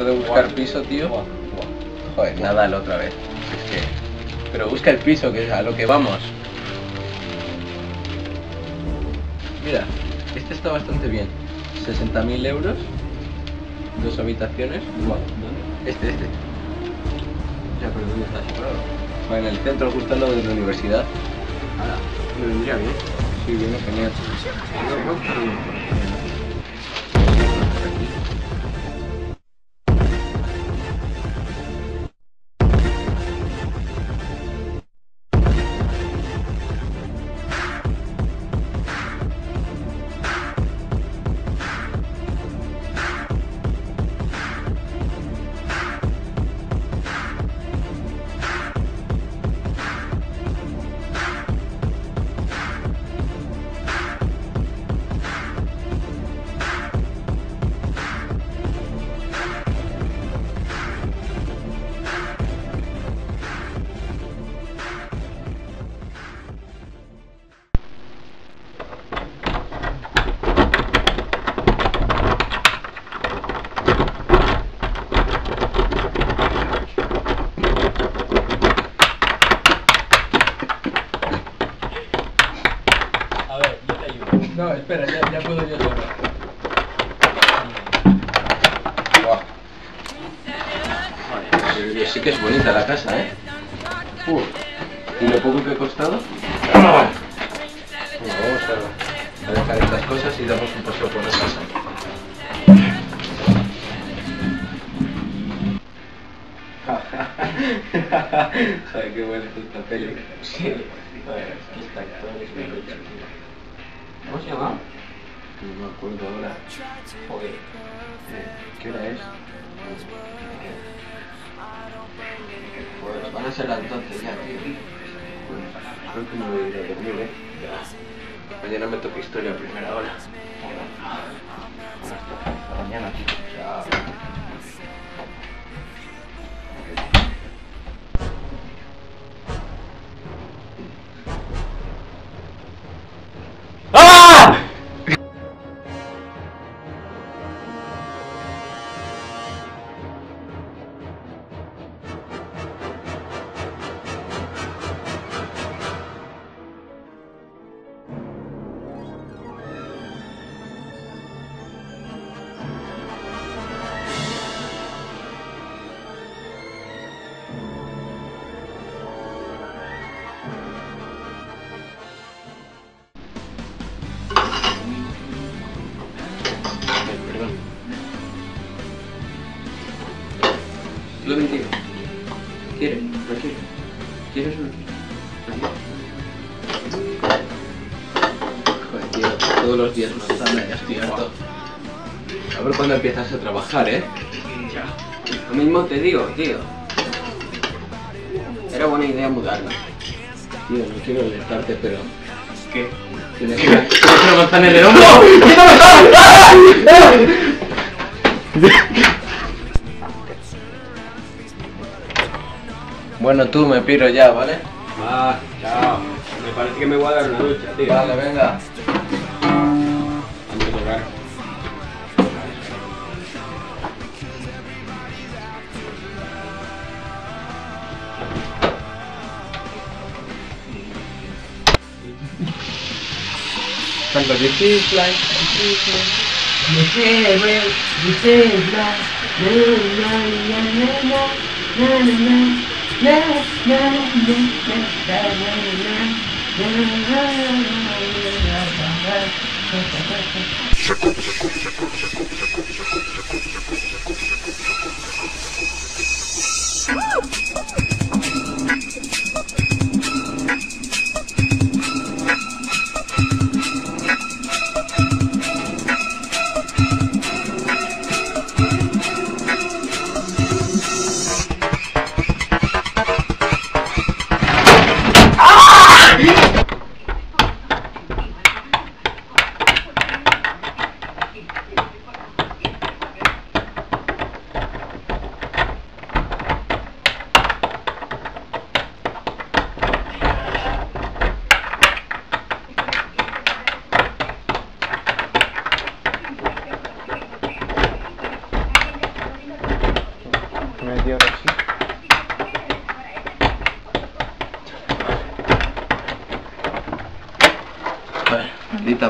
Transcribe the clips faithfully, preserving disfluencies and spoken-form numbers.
de buscar piso, tío. Joder, nada la otra vez. Es que... Pero busca el piso, que es a lo que vamos. Mira, este está bastante bien. sesenta mil euros. Dos habitaciones. Este, este. Ya, pero ¿dónde está situado? Va en el centro, justo al lado de la universidad. Ahora, me vendría bien. Sí, viene genial. No, espera, ya, ya puedo yo solo. Wow. Vale, sí que es bonita la casa, ¿eh? Uh. ¿Y lo poco que ha costado? Bueno, vamos a, a dejar estas cosas y damos un paseo por la casa. Joder, qué buena es esta peli. Sí. Joder, este actor es muy coche. ¿Cómo se llama? No me acuerdo ahora. Joder. ¿Qué hora es? Pues van a ser las doce ya, tío. Bueno, creo que me voy a ir a dormir, ¿eh? Ya. Mañana me toca historia a primera hora. Hasta mañana, tío. Chao. Lo bendiga. ¿Quieres? Tranquilo. ¿Quieres o no quieres? Joder, tío, todos los días manzana, ya estoy harto. A ver cuándo empiezas a trabajar, ¿eh? Ya. Lo mismo te digo, tío. Era buena idea mudarme. Tío, no quiero alertarte, pero... ¿Qué? Tienes una, tienes una manzana en el hombro. Bueno, tú, me piro ya, ¿vale? Va, chao. Me parece que me voy a dar una ducha, tío. Vale, venga. Antes de tocar. Tanto this is like, this is like, The farewell, the farewell, na na na na na na na na na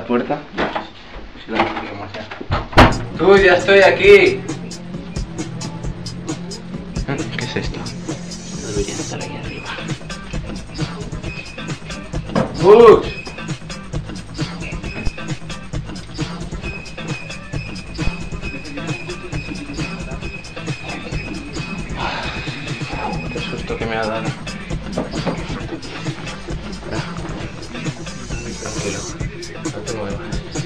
puerta. Si la conseguimos ya. ¡Tú, ya estoy aquí! ¿Qué es esto? No debería estar ahí arriba. ¡Bux! ¡Qué susto que me ha dado! Tranquilo, no te muevas.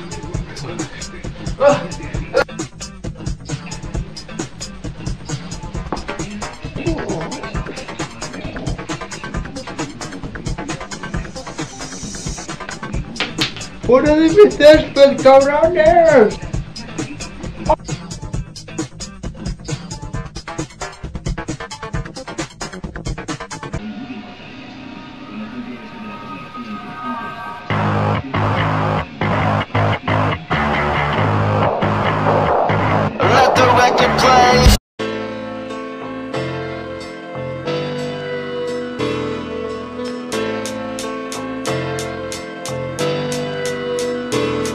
¡Ah! ¡Fuera de mi césped, cabrones!